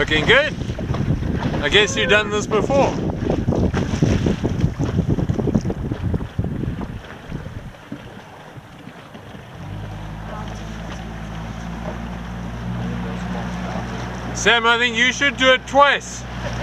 Looking good. I guess you've done this before. Sam, I think you should do it twice.